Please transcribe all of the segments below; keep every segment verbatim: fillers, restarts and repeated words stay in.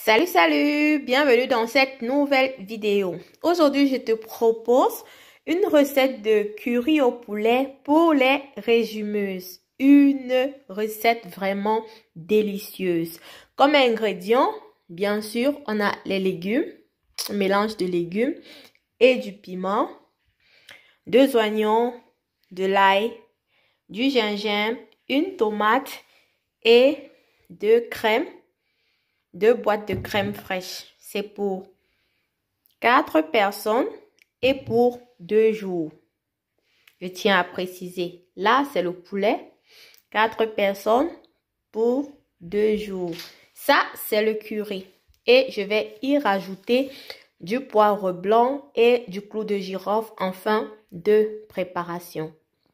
Salut, salut! Bienvenue dans cette nouvelle vidéo. Aujourd'hui, je te propose une recette de curry au poulet pour les régimeuses. Une recette vraiment délicieuse. Comme ingrédients, bien sûr, on a les légumes, un mélange de légumes et du piment, deux oignons, de l'ail, du gingembre, une tomate et deux crèmes. Deux boîtes de crème fraîche. C'est pour quatre personnes et pour deux jours. Je tiens à préciser. Là, c'est le poulet. Quatre personnes pour deux jours. Ça, c'est le curry. Et je vais y rajouter du poivre blanc et du clou de girofle en fin de préparation.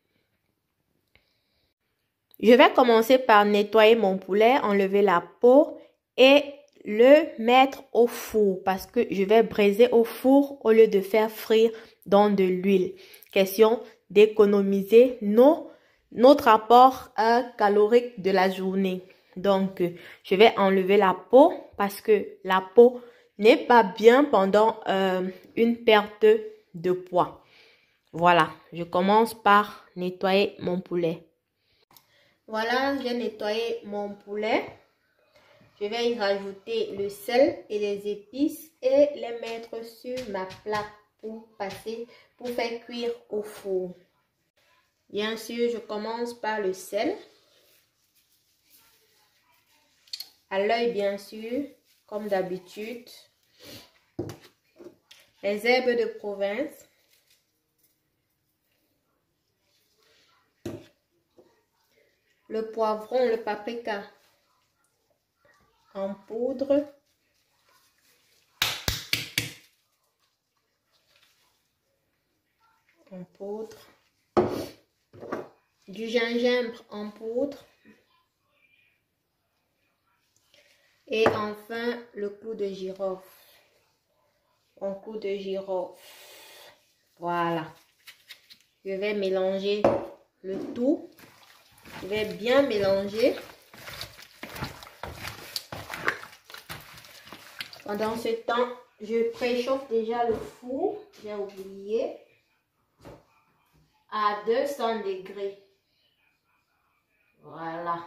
Je vais commencer par nettoyer mon poulet, enlever la peau et le mettre au four parce que je vais braiser au four au lieu de faire frire dans de l'huile. Question d'économiser nos, notre apport euh, calorique de la journée. Donc, je vais enlever la peau parce que la peau n'est pas bien pendant euh, une perte de poids. Voilà, je commence par nettoyer mon poulet. Voilà, j'ai nettoyé mon poulet. Je vais y rajouter le sel et les épices et les mettre sur ma plaque pour passer, pour faire cuire au four. Bien sûr, je commence par le sel. À l'œil, bien sûr, comme d'habitude. Les herbes de province. Le poivron, le paprika en poudre. En poudre. Du gingembre en poudre. Et enfin, le clou de girofle. Un clou de girofle. Voilà. Je vais mélanger le tout. Je vais bien mélanger. Pendant ce temps, je préchauffe déjà le four. J'ai oublié. À deux cents degrés. Voilà.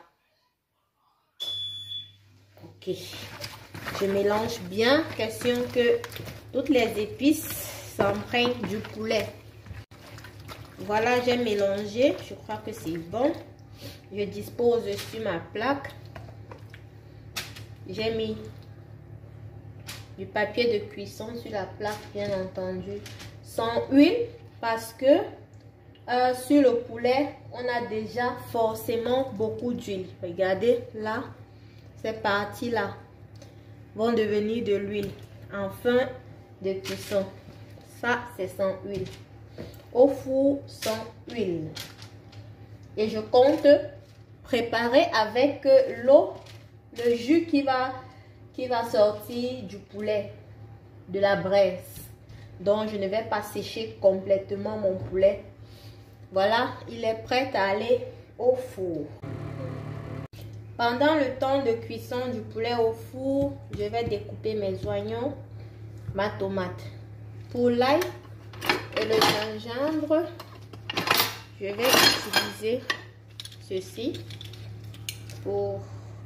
Ok. Je mélange bien. Question que toutes les épices s'imprègnent du poulet. Voilà, j'ai mélangé. Je crois que c'est bon. Je dispose sur ma plaque. J'ai mis du papier de cuisson sur la plaque, bien entendu, sans huile, parce que euh, sur le poulet, on a déjà forcément beaucoup d'huile. Regardez, là, ces parties-là vont devenir de l'huile en fin de cuisson. Ça, c'est sans huile. Au four, sans huile. Et je compte préparer avec l'eau, le jus qui va, qui va sortir du poulet, de la braise. Donc, je ne vais pas sécher complètement mon poulet. Voilà, il est prêt à aller au four. Pendant le temps de cuisson du poulet au four, je vais découper mes oignons, ma tomate. Pour l'ail et le gingembre, je vais utiliser ceci pour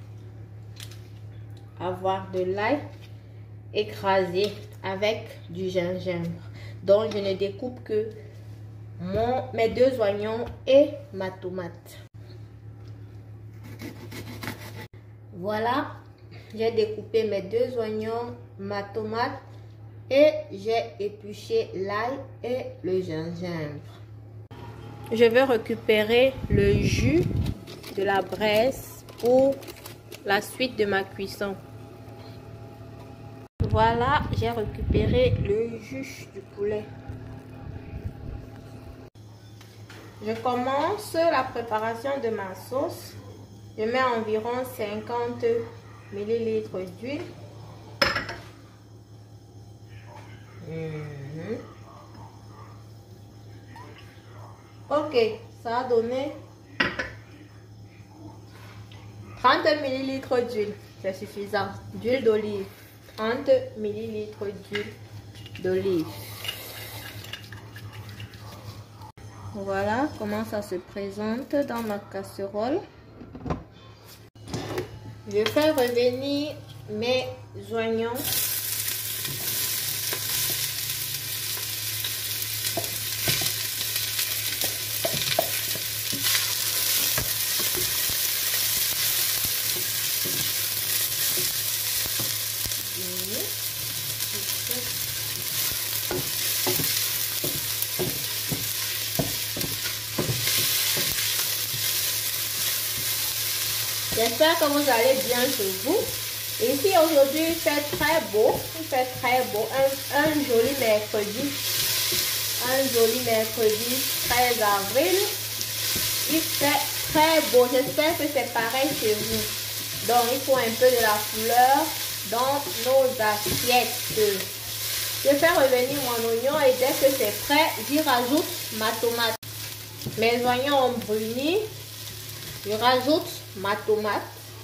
avoir de l'ail écrasé avec du gingembre. Donc, je ne découpe que mon, mes deux oignons et ma tomate. Voilà, j'ai découpé mes deux oignons, ma tomate et j'ai épluché l'ail et le gingembre. Je vais récupérer le jus de la braise pour la suite de ma cuisson. Voilà, j'ai récupéré le jus du poulet. Je commence la préparation de ma sauce. Je mets environ cinquante millilitres d'huile. Mmh. Ok, ça a donné trente millilitres d'huile. C'est suffisant. D'huile d'olive. trente millilitres d'huile d'olive. Voilà comment ça se présente dans ma casserole. Je fais revenir mes oignons. J'espère que vous allez bien chez vous. Ici aujourd'hui il fait très beau, il fait très beau, un, un joli mercredi, un joli mercredi treize avril. Il fait très beau, j'espère que c'est pareil chez vous. Donc il faut un peu de la couleur dans nos assiettes. Je fais revenir mon oignon et dès que c'est prêt, j'y rajoute ma tomate. Mes oignons ont bruni, je rajoute ma tomate.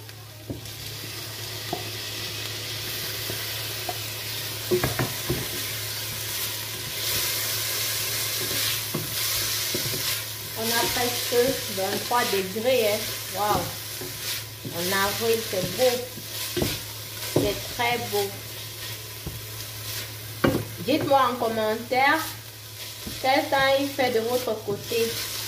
On a presque vingt-trois degrés. Hein. Waouh! En avril, c'est beau. C'est très beau. Dites-moi en commentaire quel temps il fait de votre côté.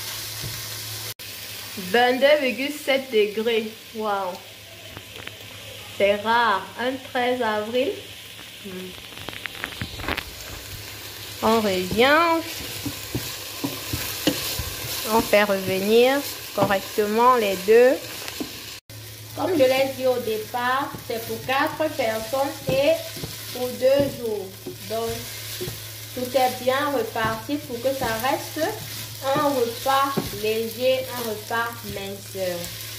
vingt-deux virgule sept degrés. Waouh! C'est rare. Un treize avril. Hmm. On revient. On fait revenir correctement les deux. Comme je l'ai dit au départ, c'est pour quatre personnes et pour deux jours. Donc, tout est bien reparti pour que ça reste un repas léger, un repas minceur.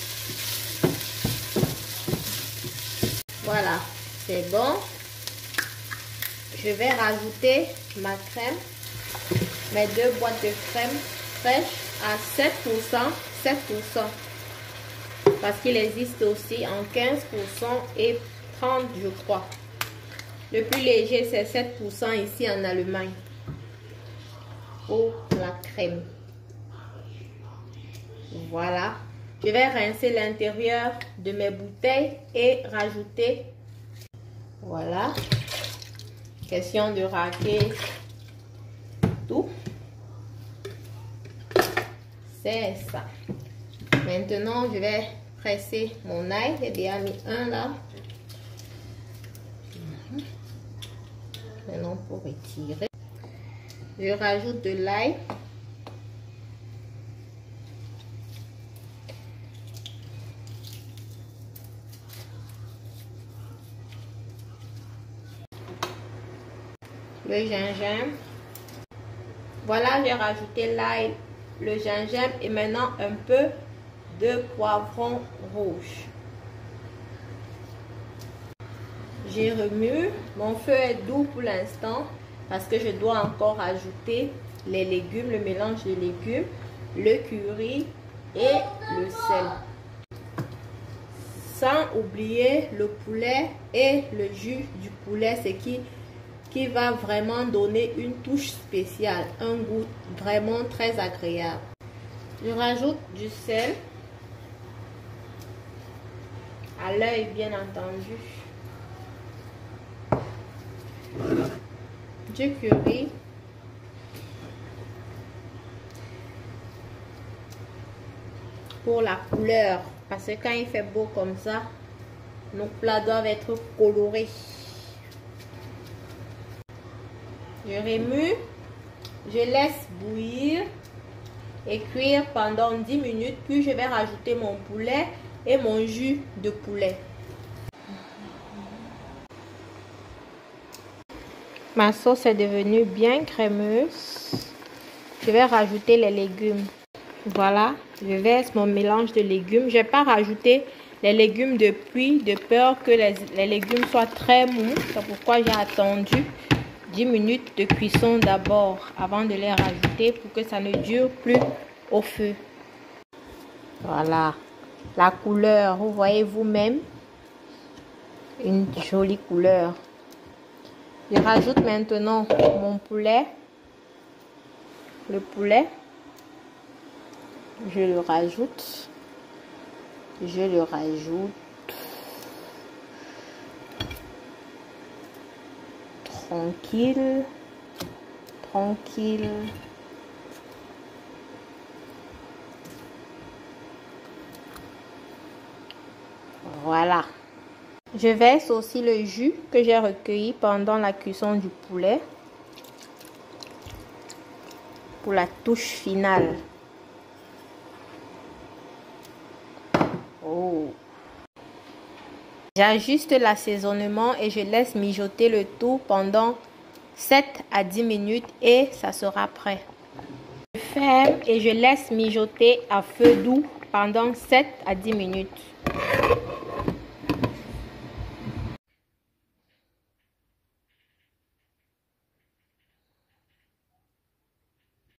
Voilà, c'est bon. Je vais rajouter ma crème, mes deux boîtes de crème fraîche à sept pour cent, sept pour cent. Parce qu'il existe aussi en quinze pour cent et trente, je crois. Le plus léger, c'est sept pour cent ici en Allemagne. Pour la crème. Voilà. Je vais rincer l'intérieur de mes bouteilles et rajouter. Voilà. Question de raquer tout. C'est ça. Maintenant, je vais presser mon ail. J'ai déjà mis un là. Maintenant, pour retirer, je rajoute de l'ail. Le gingembre. Voilà, j'ai rajouté l'ail, le gingembre et maintenant un peu de poivron rouge. J'ai remue. Mon feu est doux pour l'instant parce que je dois encore ajouter les légumes, le mélange de légumes, le curry et le sel. Sans oublier le poulet et le jus du poulet, ce qui, qui va vraiment donner une touche spéciale, un goût vraiment très agréable. Je rajoute du sel, à l'œil bien entendu, du curry, pour la couleur, parce que quand il fait beau comme ça, nos plats doivent être colorés. Je remue, je laisse bouillir et cuire pendant dix minutes, puis je vais rajouter mon poulet et mon jus de poulet. Ma sauce est devenue bien crémeuse. Je vais rajouter les légumes. Voilà, je verse mon mélange de légumes. Je ne vais pas rajouter les légumes depuis, de peur que les, les légumes soient très mous. C'est pourquoi j'ai attendu dix minutes de cuisson d'abord avant de les rajouter pour que ça ne dure plus au feu. Voilà, la couleur, vous voyez vous-même, une jolie couleur. Je rajoute maintenant mon poulet. Le poulet. Je le rajoute. Je le rajoute. Tranquille. Tranquille. Voilà. Je verse aussi le jus que j'ai recueilli pendant la cuisson du poulet pour la touche finale. Oh. J'ajuste l'assaisonnement et je laisse mijoter le tout pendant sept à dix minutes et ça sera prêt. Je ferme et je laisse mijoter à feu doux pendant sept à dix minutes.